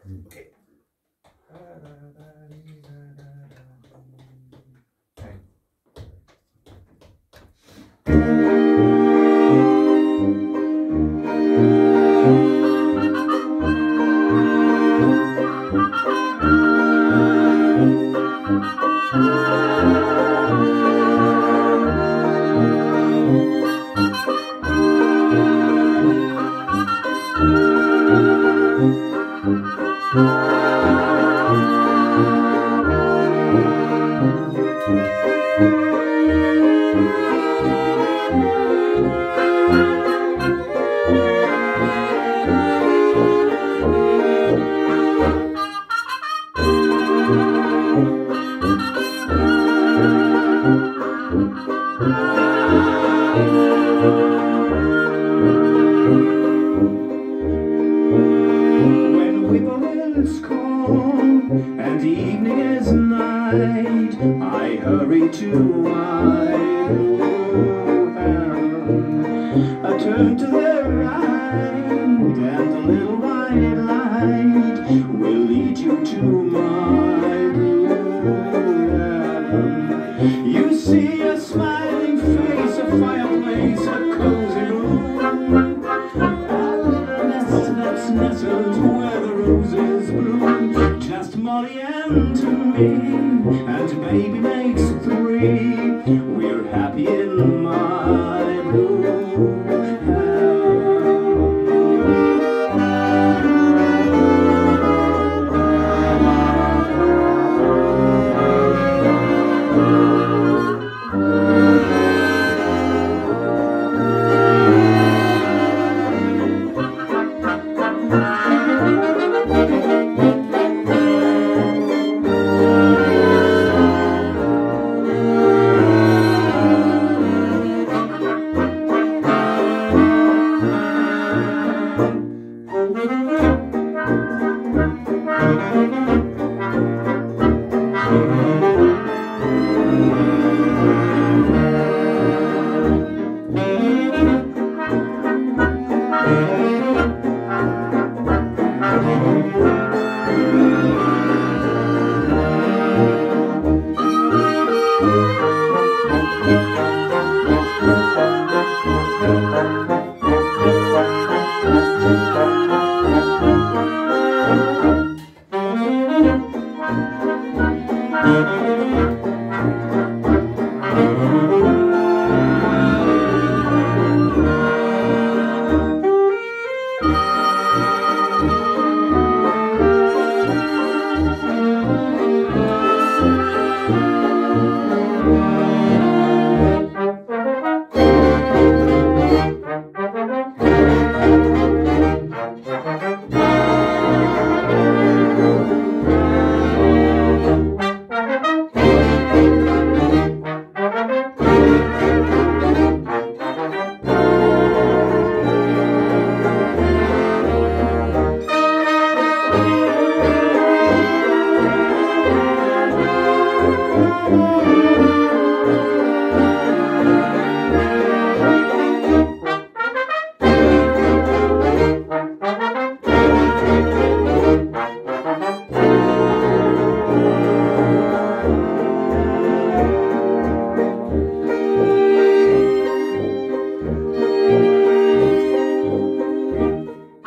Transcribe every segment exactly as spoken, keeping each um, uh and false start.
Okay. And evening is night, I hurry to my room. I turn to the right, and the little white light will lead you to my room. You see a smiling face, a fireplace, a cozy room, a little nest that's nestled where the roses bloom. Just Molly and me, and baby makes three. We're happy in my room.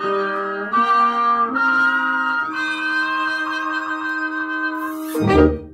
Thank you.